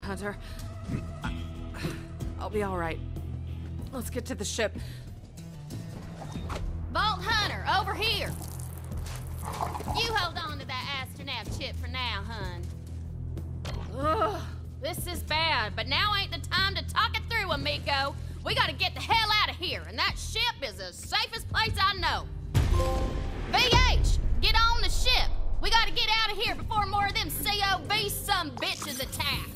Hunter. I'll be all right. Let's get to the ship. Vault Hunter, over here. You hold on to that astronaut chip for now, hun. Ugh, this is bad, but now ain't the time to talk it through, amigo. We gotta get the hell out of here, and that ship is the safest place I know. VH, get on the ship. We gotta get out of here before more of them COV some bitches attack.